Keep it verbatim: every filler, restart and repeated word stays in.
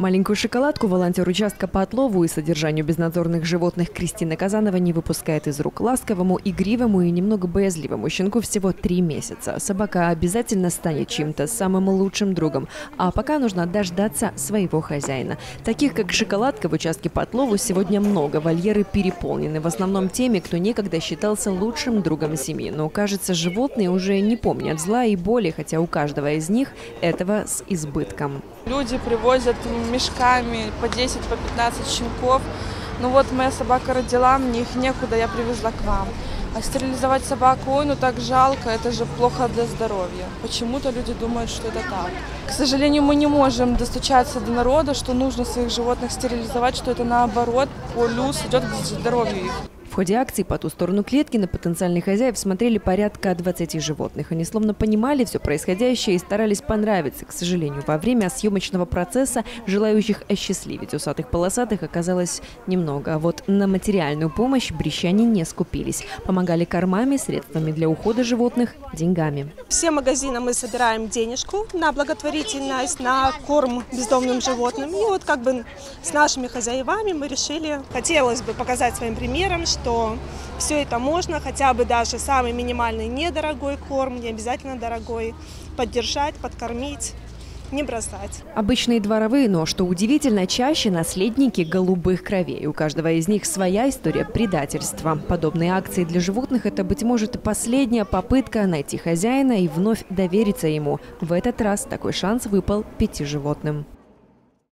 Маленькую шоколадку волонтер участка по отлову и содержанию безнадзорных животных Кристина Казанова не выпускает из рук. Ласковому, игривому и немного боязливому щенку всего три месяца. Собака обязательно станет чьим-то самым лучшим другом. А пока нужно дождаться своего хозяина. Таких, как шоколадка, в участке по отлову сегодня много. Вольеры переполнены. В основном теми, кто некогда считался лучшим другом семьи. Но, кажется, животные уже не помнят зла и боли, хотя у каждого из них этого с избытком. Люди привозят мешками по десять, по пятнадцать щенков. Ну вот моя собака родила, мне их некуда, я привезла к вам. А стерилизовать собаку, ой, ну так жалко, это же плохо для здоровья. Почему-то люди думают, что это так. К сожалению, мы не можем достучаться до народа, что нужно своих животных стерилизовать, что это наоборот плюс идет к здоровью их. В ходе акции по ту сторону клетки на потенциальных хозяев смотрели порядка двадцати животных. Они словно понимали все происходящее и старались понравиться. К сожалению, во время съемочного процесса желающих осчастливить усатых полосатых оказалось немного. А вот на материальную помощь брещане не скупились. Помогали кормами, средствами для ухода животных, деньгами. Все магазины мы собираем денежку на благотворительность, на корм бездомным животным. И вот как бы с нашими хозяевами мы решили, хотелось бы показать своим примером, что что все это можно, хотя бы даже самый минимальный недорогой корм, не обязательно дорогой, поддержать, подкормить, не бросать. Обычные дворовые, но, что удивительно, чаще наследники голубых кровей. У каждого из них своя история предательства. Подобные акции для животных – это, быть может, и последняя попытка найти хозяина и вновь довериться ему. В этот раз такой шанс выпал пяти животным.